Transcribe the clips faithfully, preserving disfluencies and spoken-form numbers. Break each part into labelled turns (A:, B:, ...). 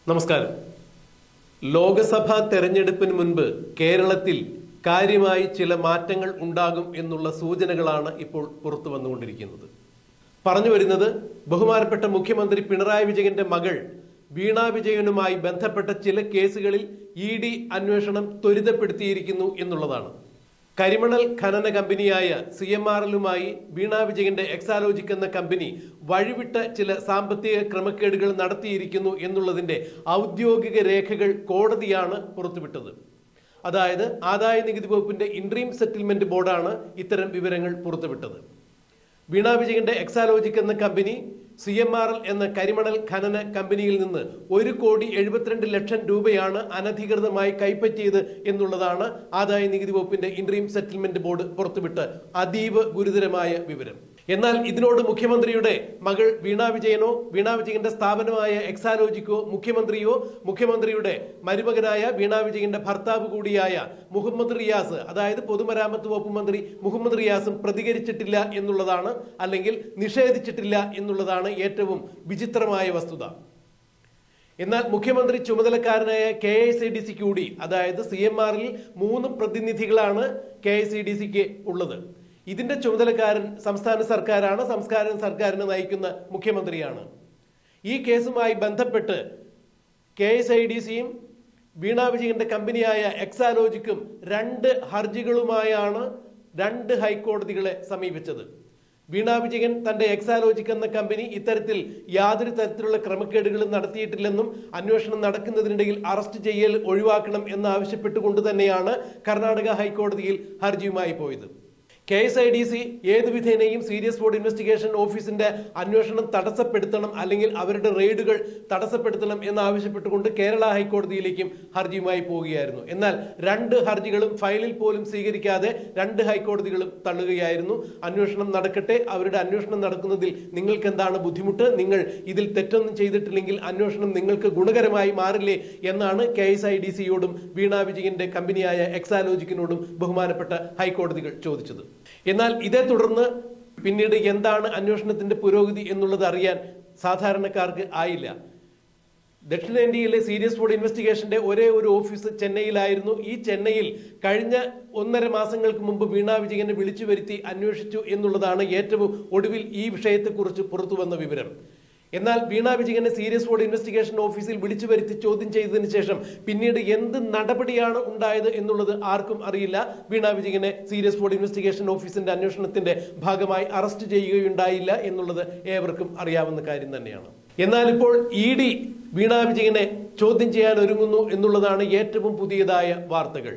A: നമസ്കാരം. ലോകസഭാ തെരഞ്ഞെടുപ്പിന് മുൻപ് കേരളത്തിൽ കാര്യമായി ചില മാറ്റങ്ങൾ ഉണ്ടാകും എന്നുള്ള സൂചനകളാണ് ഇപ്പോൾ പുറത്തു വന്നുകൊണ്ടിരിക്കുന്നത്. പറഞ്ഞു വരുന്നത് ബഹുമാനപ്പെട്ട മുഖ്യമന്ത്രി പിണറായി വിജയന്റെ മകൾ വീണ വിജയനുമായി ബന്ധപ്പെട്ട ചില കേസുകളിൽ ഇ ഡി അന്വേഷണം ത്വരിതപ്പെടുത്തിയിരിക്കുന്നു എന്നുള്ളതാണ്. കരിമണൽ ഖനന കമ്പനിയായ സി എം ആർ എല്ലുമായി വീണ വിജയന്റെ എക്സാലോജിക് എന്ന കമ്പനി വഴിവിട്ട ചില സാമ്പത്തിക ക്രമക്കേടുകൾ നടത്തിയിരിക്കുന്നു എന്നുള്ളതിന്റെ ഔദ്യോഗിക രേഖകൾ കോടതിയാണ് പുറത്തുവിട്ടത്. അതായത് ആദായ നികുതി വകുപ്പിന്റെ ഇൻട്രീം സെറ്റിൽമെന്റ് ബോർഡാണ് ഇത്തരം വിവരങ്ങൾ പുറത്തുവിട്ടത്. വീണ വിജയന്റെ എക്സാലോജിക് എന്ന കമ്പനി സി എം ആർ എൽ എന്ന കരിമണൽ ഖനന കമ്പനിയിൽ നിന്ന് ഒരു കോടി എഴുപത്തിരണ്ട് ലക്ഷം രൂപയാണ് അനധികൃതമായി കൈപ്പറ്റിയത് എന്നുള്ളതാണ് ആദായ നികുതി വകുപ്പിന്റെ ഇൻട്രീം സെറ്റിൽമെന്റ് ബോർഡ് പുറത്തുവിട്ട അതീവ ഗുരുതരമായ വിവരം. എന്നാൽ ഇതിനോട് മുഖ്യമന്ത്രിയുടെ മകൾ വീണ വിജയനോ വീണ വിജയന്റെ സ്ഥാപനമായ എക്സാലോജിക്കോ മുഖ്യമന്ത്രിയോ മുഖ്യമന്ത്രിയുടെ മരുമകനായ വീണ വിജയന്റെ ഭർത്താവ് കൂടിയായ മുഹമ്മദ് റിയാസ്, അതായത് പൊതുമരാമത്ത് വകുപ്പ് മന്ത്രി മുഹമ്മദ് റിയാസും പ്രതികരിച്ചിട്ടില്ല എന്നുള്ളതാണ്, അല്ലെങ്കിൽ നിഷേധിച്ചിട്ടില്ല എന്നുള്ളതാണ് ഏറ്റവും വിചിത്രമായ വസ്തുത. എന്നാൽ മുഖ്യമന്ത്രി ചുമതലക്കാരനായ കെ ഐ സി ഡി സിക്ക് കൂടി, അതായത് സി എം ആറിൽ മൂന്ന് പ്രതിനിധികളാണ് കെ ഐ സി ഡി സിക്ക് ഉള്ളത്. ഇതിന്റെ ചുമതലക്കാരൻ സംസ്ഥാന സർക്കാരാണ്. സംസ്ഥാന സർക്കാരിനെ നയിക്കുന്ന മുഖ്യമന്ത്രിയാണ്. ഈ കേസുമായി ബന്ധപ്പെട്ട് കെ എസ് ഐ ഡി സിയും വീണ വിജയന്റെ കമ്പനിയായ എക്സാലോജിക്കും രണ്ട് ഹർജികളുമായാണ് രണ്ട് ഹൈക്കോടതികളെ സമീപിച്ചത്. വീണ വിജയൻ തന്റെ എക്സാലോജിക് എന്ന കമ്പനി ഇത്തരത്തിൽ യാതൊരു തരത്തിലുള്ള ക്രമക്കേടുകളും നടത്തിയിട്ടില്ലെന്നും അന്വേഷണം നടക്കുന്നതിനിടയിൽ അറസ്റ്റ് ചെയ്യൽ ഒഴിവാക്കണം എന്നാവശ്യപ്പെട്ടുകൊണ്ട് തന്നെയാണ് കർണാടക ഹൈക്കോടതിയിൽ ഹർജിയുമായി പോയത്. K S I D C ഏതു വിധേനയും സീരിയസ് ഫ്രോഡ് ഇൻവെസ്റ്റിഗേഷൻ ഓഫീസിന്റെ അന്വേഷണം തടസ്സപ്പെടുത്തണം, അല്ലെങ്കിൽ അവരുടെ റെയ്ഡുകൾ തടസ്സപ്പെടുത്തണം എന്നാവശ്യപ്പെട്ടുകൊണ്ട് കേരള ഹൈക്കോടതിയിലേക്കും ഹർജിയുമായി പോവുകയായിരുന്നു. എന്നാൽ രണ്ട് ഹർജികളും ഫയലിൽ പോലും സ്വീകരിക്കാതെ രണ്ട് ഹൈക്കോടതികളും തള്ളുകയായിരുന്നു. അന്വേഷണം നടക്കട്ടെ, അവരുടെ അന്വേഷണം നടക്കുന്നതിൽ നിങ്ങൾക്ക് എന്താണ് ബുദ്ധിമുട്ട്, നിങ്ങൾ ഇതിൽ തെറ്റൊന്നും ചെയ്തിട്ടില്ലെങ്കിൽ അന്വേഷണം നിങ്ങൾക്ക് ഗുണകരമായി മാറില്ലേ എന്നാണ് കെ എസ് ഐ ഡി സിയോടും വീണ വിജയന്റെ കമ്പനിയായ എക്സാലോജിക്കിനോടും ബഹുമാനപ്പെട്ട ഹൈക്കോടതികൾ ചോദിച്ചത്. എന്നാൽ ഇതേ തുടർന്ന് പിന്നീട് എന്താണ് അന്വേഷണത്തിന്റെ പുരോഗതി എന്നുള്ളത് അറിയാൻ സാധാരണക്കാർക്ക് ആയില്ല. ദക്ഷിണേന്ത്യയിലെ സീരിയസ് ഫ്രോഡ് ഇൻവെസ്റ്റിഗേഷന്റെ ഒരേ ഒരു ഓഫീസ് ചെന്നൈയിലായിരുന്നു. ഈ ചെന്നൈയിൽ കഴിഞ്ഞ ഒന്നര മാസങ്ങൾക്ക് മുമ്പ് വീണ വിജയനെ വിളിച്ചു വരുത്തി അന്വേഷിച്ചു എന്നുള്ളതാണ് ഏറ്റവും ഒടുവിൽ ഈ വിഷയത്തെക്കുറിച്ച് പുറത്തു വന്ന വിവരം. എന്നാൽ വീണ വിജയനെ സീരിയസ് ഫ്രോഡ് ഇൻവെസ്റ്റിഗേഷൻ ഓഫീസിൽ വിളിച്ചു വരുത്തി ചോദ്യം ചെയ്തതിനു ശേഷം പിന്നീട് എന്ത് നടപടിയാണ് ഉണ്ടായത് എന്നുള്ളത് ആർക്കും അറിയില്ല. വീണ വിജയനെ സീരിയസ് ഫ്രോഡ് ഇൻവെസ്റ്റിഗേഷൻ ഓഫീസിന്റെ അന്വേഷണത്തിന്റെ ഭാഗമായി അറസ്റ്റ് ചെയ്യുകയുണ്ടായില്ല എന്നുള്ളത് ഏവർക്കും അറിയാവുന്ന കാര്യം തന്നെയാണ്. എന്നാൽ ഇപ്പോൾ ഇ ഡി വീണ വിജയനെ ചോദ്യം ചെയ്യാൻ ഒരുങ്ങുന്നു എന്നുള്ളതാണ് ഏറ്റവും പുതിയതായ വാർത്തകൾ.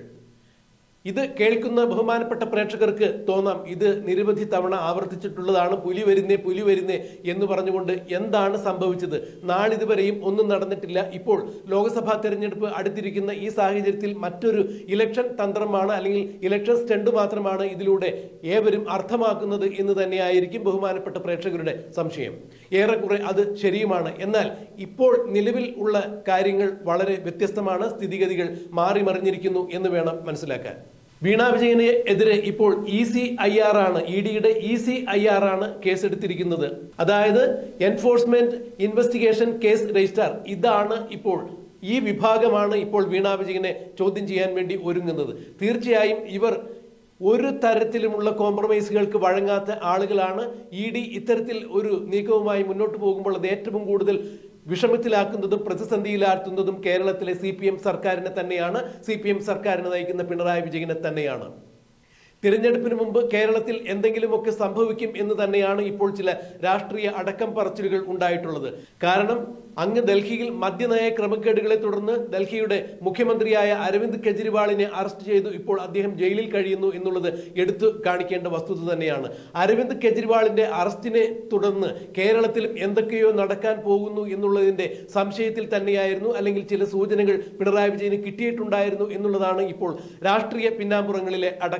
A: ഇത് കേൾക്കുന്ന ബഹുമാനപ്പെട്ട പ്രേക്ഷകർക്ക് തോന്നാം ഇത് നിരവധി തവണ ആവർത്തിച്ചിട്ടുള്ളതാണ്, പുലി വരുന്നേ പുലി വരുന്നേ എന്ന് പറഞ്ഞുകൊണ്ട് എന്താണ് സംഭവിച്ചത്, നാളിതുവരെയും ഒന്നും നടന്നിട്ടില്ല. ഇപ്പോൾ ലോക്സഭാ തെരഞ്ഞെടുപ്പ് അടുത്തിരിക്കുന്ന ഈ സാഹചര്യത്തിൽ മറ്റൊരു ഇലക്ഷൻ തന്ത്രമാണ്, അല്ലെങ്കിൽ ഇലക്ഷൻ സ്റ്റണ്ട് മാത്രമാണ് ഇതിലൂടെ ഏവരും അർത്ഥമാക്കുന്നത് എന്ന് തന്നെയായിരിക്കും ബഹുമാനപ്പെട്ട പ്രേക്ഷകരുടെ സംശയം. ഏറെക്കുറെ അത് ശരിയുമാണ്. എന്നാൽ ഇപ്പോൾ നിലവിൽ ഉള്ള കാര്യങ്ങൾ വളരെ വ്യത്യസ്തമാണ്. സ്ഥിതിഗതികൾ മാറി മറിഞ്ഞിരിക്കുന്നു എന്ന് വേണം മനസ്സിലാക്കാൻ. വീണ വിജയന് എതിരെ ഇപ്പോൾ ഇ സി ഐ ആർ ആണ്, ഇ ഡിയുടെ ഇ സി ഐ ആർ ആണ് കേസെടുത്തിരിക്കുന്നത്. അതായത് എൻഫോഴ്സ്മെന്റ് ഇൻവെസ്റ്റിഗേഷൻ കേസ് രജിസ്ട്രാർ, ഇതാണ് ഇപ്പോൾ ഈ വിഭാഗമാണ് ഇപ്പോൾ വീണ വിജയനെ ചോദ്യം ചെയ്യാൻ വേണ്ടി ഒരുങ്ങുന്നത്. തീർച്ചയായും ഇവർ ഒരു തരത്തിലുമുള്ള കോംപ്രമൈസുകൾക്ക് വഴങ്ങാത്ത ആളുകളാണ്. ഇ ഡി ഇത്തരത്തിൽ ഒരു നീക്കവുമായി മുന്നോട്ട് പോകുമ്പോൾ അത് ഏറ്റവും കൂടുതൽ വിഷമത്തിലാക്കുന്നതും പ്രതിസന്ധിയിലാഴ്ത്തുന്നതും കേരളത്തിലെ സി പി എം സർക്കാരിനെ തന്നെയാണ്, സി പി എം സർക്കാരിനെ നയിക്കുന്ന പിണറായി വിജയനെ തന്നെയാണ്. തിരഞ്ഞെടുപ്പിന് മുമ്പ് കേരളത്തിൽ എന്തെങ്കിലുമൊക്കെ സംഭവിക്കും എന്ന് തന്നെയാണ് ഇപ്പോൾ ചില രാഷ്ട്രീയ അടക്കം പറച്ചിലുകൾ ഉണ്ടായിട്ടുള്ളത്. കാരണം അങ്ങ് ഡൽഹിയിൽ മദ്യനയ ക്രമക്കേടുകളെ തുടർന്ന് ഡൽഹിയുടെ മുഖ്യമന്ത്രിയായ അരവിന്ദ് കെജ്രിവാളിനെ അറസ്റ്റ് ചെയ്തു. ഇപ്പോൾ അദ്ദേഹം ജയിലിൽ കഴിയുന്നു എന്നുള്ളത് എടുത്തു കാണിക്കേണ്ട വസ്തുത തന്നെയാണ്. അരവിന്ദ് കെജ്രിവാളിന്റെ അറസ്റ്റിനെ തുടർന്ന് കേരളത്തിലും എന്തൊക്കെയോ നടക്കാൻ പോകുന്നു എന്നുള്ളതിന്റെ സംശയത്തിൽ തന്നെയായിരുന്നു, അല്ലെങ്കിൽ ചില സൂചനകൾ പിണറായി വിജയന് കിട്ടിയിട്ടുണ്ടായിരുന്നു എന്നുള്ളതാണ് ഇപ്പോൾ രാഷ്ട്രീയ പിന്നാമ്പുറങ്ങളിലെ അടക്കം പറച്ചിൽ.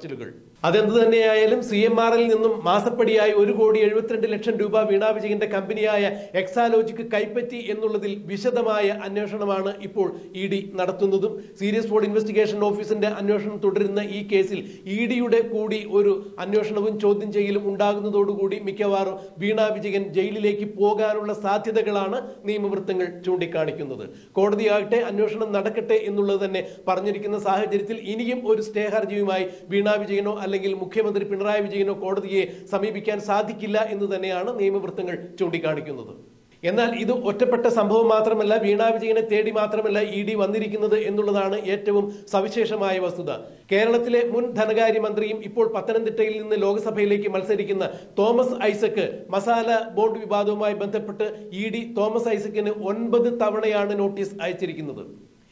A: പാച്ചിലുകൾ. അതെന്ത് തന്നെയായാലും സി എം ആർ എൽ നിന്നും മാസപ്പടിയായി ഒരു കോടി എഴുപത്തിരണ്ട് ലക്ഷം രൂപ വീണാ വിജയന്റെ കമ്പനിയായ എക്സാലോജിക്ക് കൈപ്പറ്റി എന്നുള്ളതിൽ വിശദമായ അന്വേഷണമാണ് ഇപ്പോൾ ഇ ഡി നടത്തുന്നതും. സീരിയസ് ഫ്രോഡ് ഇൻവെസ്റ്റിഗേഷൻ ഓഫീസിന്റെ അന്വേഷണം തുടരുന്ന ഈ കേസിൽ ഇ ഡിയുടെ കൂടി ഒരു അന്വേഷണവും ചോദ്യം ചെയ്യലും ഉണ്ടാകുന്നതോടുകൂടി മിക്കവാറും വീണാ വിജയൻ ജയിലിലേക്ക് പോകാനുള്ള സാധ്യതകളാണ് നിയമവൃത്തങ്ങൾ ചൂണ്ടിക്കാണിക്കുന്നത്. കോടതിയാകട്ടെ അന്വേഷണം നടക്കട്ടെ എന്നുള്ളത് തന്നെ പറഞ്ഞിരിക്കുന്ന സാഹചര്യത്തിൽ ഇനിയും ഒരു സ്റ്റേ ഹർജിയുമായി വീണാ വിജയനോ അല്ലെങ്കിൽ മുഖ്യമന്ത്രി പിണറായി വിജയനോ കോടതിയെ സമീപിക്കാൻ സാധിക്കില്ല എന്ന് തന്നെയാണ് നിയമവൃത്തങ്ങൾ ചൂണ്ടിക്കാണിക്കുന്നത്. എന്നാൽ ഇത് ഒറ്റപ്പെട്ട സംഭവം മാത്രമല്ല, വീണാ വിജയനെ തേടി മാത്രമല്ല ഇ ഡി വന്നിരിക്കുന്നത് എന്നുള്ളതാണ് ഏറ്റവും സവിശേഷമായ വസ്തുത. കേരളത്തിലെ മുൻ ധനകാര്യമന്ത്രിയും ഇപ്പോൾ പത്തനംതിട്ടയിൽ നിന്ന് ലോക്സഭയിലേക്ക് മത്സരിക്കുന്ന തോമസ് ഐസക് മസാല ബോണ്ട് വിവാദവുമായി ബന്ധപ്പെട്ട് ഇ ഡി തോമസ് ഐസക്കിന് ഒൻപത് തവണയാണ് നോട്ടീസ് അയച്ചിരിക്കുന്നത്.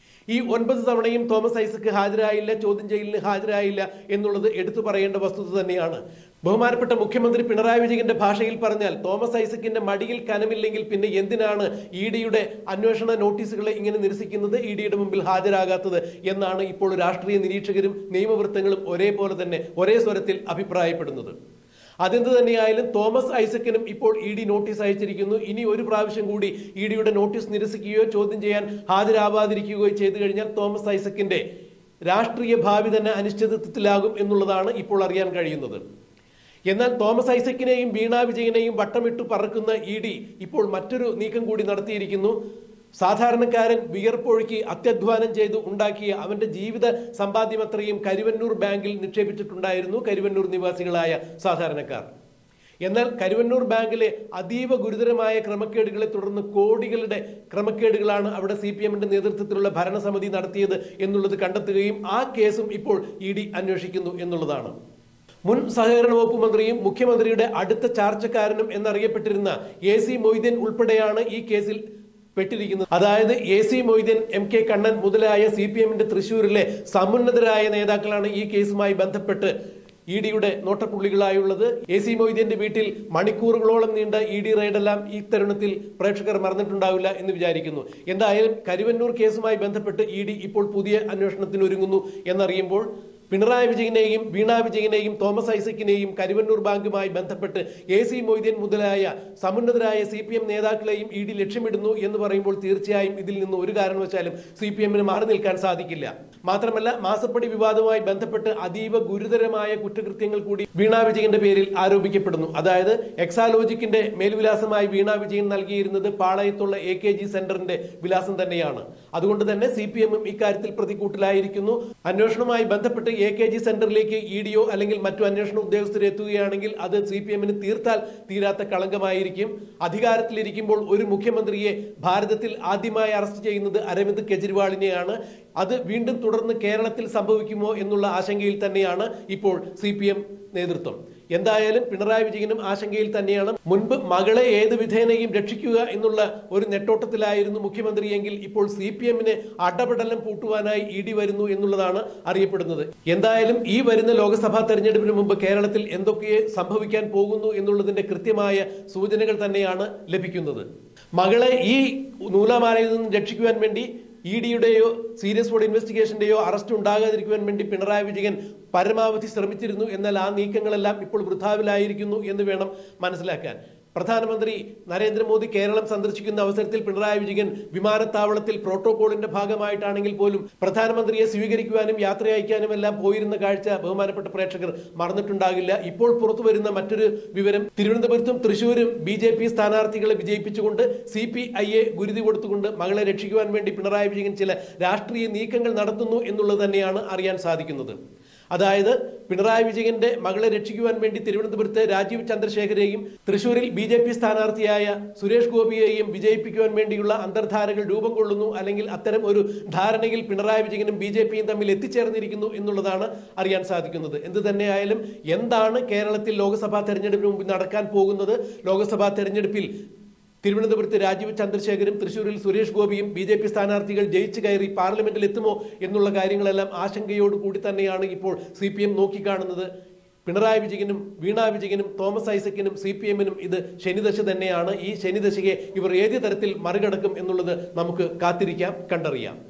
A: ഈ ഒൻപത് തവണയും തോമസ് ഐസക് ഹാജരായില്ല, ചോദ്യം ചെയ്യലിന് ഹാജരായില്ല എന്നുള്ളത് എടുത്തു പറയേണ്ട വസ്തുത തന്നെയാണ്. ബഹുമാനപ്പെട്ട മുഖ്യമന്ത്രി പിണറായി വിജയന്റെ ഭാഷയിൽ പറഞ്ഞാൽ തോമസ് ഐസക്കിന്റെ മടിയിൽ കനമില്ലെങ്കിൽ പിന്നെ എന്തിനാണ് ഇ ഡിയുടെ അന്വേഷണ നോട്ടീസുകളെ ഇങ്ങനെ നിരസിക്കുന്നത്, ഇ ഡിയുടെ മുമ്പിൽ ഹാജരാകാത്തത് എന്നാണ് ഇപ്പോൾ രാഷ്ട്രീയ നിരീക്ഷകരും നിയമവൃത്തങ്ങളും ഒരേപോലെ തന്നെ ഒരേ സ്വരത്തിൽ അഭിപ്രായപ്പെടുന്നത്. അതെന്ത് തന്നെയായാലും തോമസ് ഐസക്കിനും ഇപ്പോൾ ഇ ഡി നോട്ടീസ് അയച്ചിരിക്കുന്നു. ഇനി ഒരു പ്രാവശ്യം കൂടി ഇ ഡിയുടെ നോട്ടീസ് നിരസിക്കുകയോ ചോദ്യം ചെയ്യാൻ ഹാജരാവാതിരിക്കുകയോ ചെയ്തു കഴിഞ്ഞാൽ തോമസ് ഐസക്കിന്റെ രാഷ്ട്രീയ ഭാവി തന്നെ അനിശ്ചിതത്വത്തിലാകും എന്നുള്ളതാണ് ഇപ്പോൾ അറിയാൻ കഴിയുന്നത്. എന്നാൽ തോമസ് ഐസക്കിനെയും വീണാ വിജയനെയും വട്ടമിട്ടു പറക്കുന്ന ഇ ഡി ഇപ്പോൾ മറ്റൊരു നീക്കം കൂടി നടത്തിയിരിക്കുന്നു. സാധാരണക്കാരൻ വിയർപ്പൊഴുക്കി അത്യധ്വാനം ചെയ്ത് ഉണ്ടാക്കിയ അവന്റെ ജീവിത സമ്പാദ്യമത്രയും കരുവന്നൂർ ബാങ്കിൽ നിക്ഷേപിച്ചിട്ടുണ്ടായിരുന്നു കരുവന്നൂർ നിവാസികളായ സാധാരണക്കാർ. എന്നാൽ കരുവന്നൂർ ബാങ്കിലെ അതീവ ഗുരുതരമായ ക്രമക്കേടുകളെ തുടർന്ന് കോടികളുടെ ക്രമക്കേടുകളാണ് അവിടെ സി പി എമ്മിന്റെ നേതൃത്വത്തിലുള്ള ഭരണസമിതി നടത്തിയത് എന്നുള്ളത് കണ്ടെത്തുകയും ആ കേസും ഇപ്പോൾ ഇ ഡി അന്വേഷിക്കുന്നു എന്നുള്ളതാണ്. മുൻ സഹകരണ വകുപ്പ് മന്ത്രിയും മുഖ്യമന്ത്രിയുടെ അടുത്ത ചാർച്ചക്കാരനും എന്നറിയപ്പെട്ടിരുന്ന എ സി മൊയ്തീൻ ഉൾപ്പെടെയാണ് ഈ കേസിൽ പെട്ടിരിക്കുന്നത്. അതായത് A C Moideen, M K Kannan മുതലായ സി പി എമ്മിന്റെ തൃശൂരിലെ സമുന്നതരായ നേതാക്കളാണ് ഈ കേസുമായി ബന്ധപ്പെട്ട് ഇ ഡിയുടെ നോട്ടപ്പുള്ളികളായുള്ളത്. എ സി മൊയ്തീന്റെ വീട്ടിൽ മണിക്കൂറുകളോളം നീണ്ട ഇ ഡി റെയ്ഡെല്ലാം ഈ തരുണത്തിൽ പ്രേക്ഷകർ മറന്നിട്ടുണ്ടാവില്ല എന്ന് വിചാരിക്കുന്നു. എന്തായാലും കരുവന്നൂർ കേസുമായി ബന്ധപ്പെട്ട് ഇ ഡി ഇപ്പോൾ പുതിയ അന്വേഷണത്തിന് ഒരുങ്ങുന്നു എന്നറിയുമ്പോൾ പിണറായി വിജയനെയും വീണാ വിജയനെയും തോമസ് ഐസക്കിനെയും കരുവന്നൂർ ബാങ്കുമായി ബന്ധപ്പെട്ട് എ സി മൊയ്തീൻ മുതലായ സമുന്നതരായ സി പി എം നേതാക്കളെയും ഇ ഡി ലക്ഷ്യമിടുന്നു എന്ന് പറയുമ്പോൾ തീർച്ചയായും ഇതിൽ നിന്ന് ഒരു കാരണവശാലും സി പി എമ്മിന് മാറി നിൽക്കാൻ സാധിക്കില്ല. മാത്രമല്ല മാസപ്പടി വിവാദവുമായി ബന്ധപ്പെട്ട് അതീവ ഗുരുതരമായ കുറ്റകൃത്യങ്ങൾ കൂടി വീണാ വിജയന്റെ പേരിൽ ആരോപിക്കപ്പെടുന്നു. അതായത് എക്സാലോജിക്കിന്റെ മേൽവിലാസമായി വീണാ വിജയൻ നൽകിയിരുന്നത് പാളയത്തുള്ള എ കെ ജി സെന്ററിന്റെ വിലാസം തന്നെയാണ്. അതുകൊണ്ട് തന്നെ സി പി എമ്മും ഇക്കാര്യത്തിൽ പ്രതികൂട്ടിലായിരിക്കുന്നു. അന്വേഷണവുമായി ബന്ധപ്പെട്ട് എ കെ ജി സെന്ററിലേക്ക് ഇ ഡിയോ അല്ലെങ്കിൽ മറ്റു അന്വേഷണ ഉദ്യോഗസ്ഥർ എത്തുകയാണെങ്കിൽ അത് സി പി എമ്മിന് തീർത്താൽ തീരാത്ത കളങ്കമായിരിക്കും. അധികാരത്തിലിരിക്കുമ്പോൾ ഒരു മുഖ്യമന്ത്രിയെ ഭാരതത്തിൽ ആദ്യമായി അറസ്റ്റ് ചെയ്യുന്നത് അരവിന്ദ് കെജ്രിവാളിനെയാണ്. അത് വീണ്ടും തുടർന്ന് കേരളത്തിൽ സംഭവിക്കുമോ എന്നുള്ള ആശങ്കയിൽ തന്നെയാണ് ഇപ്പോൾ സി പി എം നേതൃത്വം. എന്തായാലും പിണറായി വിജയനും ആശങ്കയിൽ തന്നെയാണ്. മുൻപ് മകളെ ഏത് വിധേനയും രക്ഷിക്കുക എന്നുള്ള ഒരു നെട്ടോട്ടത്തിലായിരുന്നു മുഖ്യമന്ത്രിയെങ്കിൽ ഇപ്പോൾ സി പി എമ്മിന് അടപടലം പൂട്ടുവാനായി ഇ ഡി വരുന്നു എന്നുള്ളതാണ് അറിയപ്പെടുന്നത്. എന്തായാലും ഈ വരുന്ന ലോക്സഭാ തെരഞ്ഞെടുപ്പിന് മുമ്പ് കേരളത്തിൽ എന്തൊക്കെ സംഭവിക്കാൻ പോകുന്നു എന്നുള്ളതിന്റെ കൃത്യമായ സൂചനകൾ തന്നെയാണ് ലഭിക്കുന്നത്. മകളെ ഈ നൂലാമാലയിൽ നിന്നും രക്ഷിക്കുവാൻ വേണ്ടി ഇ ഡിയുടെയോ സീരിയസ് ഫ്രോഡ് ഇൻവെസ്റ്റിഗേഷന്റെയോ അറസ്റ്റ് ഉണ്ടാകാതിരിക്കുവാൻ വേണ്ടി പിണറായി വിജയൻ പരമാവധി ശ്രമിച്ചിരുന്നു. എന്നാൽ ആ നീക്കങ്ങളെല്ലാം ഇപ്പോൾ വൃഥാവിലായിരിക്കുന്നു എന്ന് വേണം മനസ്സിലാക്കാൻ. പ്രധാനമന്ത്രി നരേന്ദ്രമോദി കേരളം സന്ദർശിക്കുന്ന അവസരത്തിൽ പിണറായി വിജയൻ വിമാനത്താവളത്തിൽ പ്രോട്ടോകോളിന്റെ ഭാഗമായിട്ടാണെങ്കിൽ പോലും പ്രധാനമന്ത്രിയെ സ്വീകരിക്കുവാനും യാത്ര അയക്കാനും എല്ലാം പോയിരുന്ന കാഴ്ച ബഹുമാനപ്പെട്ട പ്രേക്ഷകർ മറന്നിട്ടുണ്ടാകില്ല. ഇപ്പോൾ പുറത്തു വരുന്ന മറ്റൊരു വിവരം, തിരുവനന്തപുരത്തും തൃശ്ശൂരും ബി ജെ പി സ്ഥാനാർത്ഥികളെ വിജയിപ്പിച്ചുകൊണ്ട് സി പി ഐ എ ഗുരുതി കൊടുത്തുകൊണ്ട് മകളെ രക്ഷിക്കുവാൻ വേണ്ടി പിണറായി വിജയൻ ചില രാഷ്ട്രീയ നീക്കങ്ങൾ നടത്തുന്നു എന്നുള്ളത് തന്നെയാണ് അറിയാൻ സാധിക്കുന്നത്. അതായത് പിണറായി വിജയന്റെ മകളെ രക്ഷിക്കുവാൻ വേണ്ടി തിരുവനന്തപുരത്ത് രാജീവ് ചന്ദ്രശേഖരെയും തൃശൂരിൽ ബി ജെ പി സ്ഥാനാർത്ഥിയായ സുരേഷ് ഗോപിയെയും വിജയിപ്പിക്കുവാൻ വേണ്ടിയുള്ള അന്തർധാരകൾ രൂപം കൊള്ളുന്നു, അല്ലെങ്കിൽ അത്തരം ഒരു ധാരണയിൽ പിണറായി വിജയനും ബി ജെ പിയും തമ്മിൽ എത്തിച്ചേർന്നിരിക്കുന്നു എന്നുള്ളതാണ് അറിയാൻ സാധിക്കുന്നത്. എന്ത് തന്നെയായാലും എന്താണ് കേരളത്തിൽ ലോക്സഭാ തെരഞ്ഞെടുപ്പിന് മുമ്പ് നടക്കാൻ പോകുന്നത്, ലോക്സഭാ തെരഞ്ഞെടുപ്പിൽ തിരുവനന്തപുരത്ത് രാജീവ് ചന്ദ്രശേഖരും തൃശ്ശൂരിൽ സുരേഷ് ഗോപിയും ബി ജെ പി സ്ഥാനാർത്ഥികൾ ജയിച്ചു കയറി പാർലമെന്റിൽ എത്തുമോ എന്നുള്ള കാര്യങ്ങളെല്ലാം ആശങ്കയോട് കൂടി തന്നെയാണ് ഇപ്പോൾ സി പി എം നോക്കിക്കാണുന്നത്. പിണറായി വിജയനും വീണാ വിജയനും തോമസ് ഐസക്കിനും സി പി എമ്മിനും ഇത് ശനിദശ തന്നെയാണ്. ഈ ശനിദശയെ ഇവർ ഏത് തരത്തിൽ മറികടക്കും എന്നുള്ളത് നമുക്ക് കാത്തിരിക്കാം, കണ്ടറിയാം.